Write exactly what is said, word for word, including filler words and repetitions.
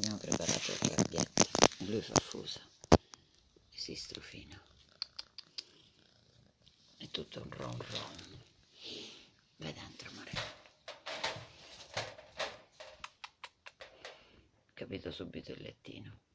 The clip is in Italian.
abbiamo preparato il gabbietto e lui fa fusa e si strufina. È tutto un ron ron. Vai dentro, amore. Capito subito il lettino.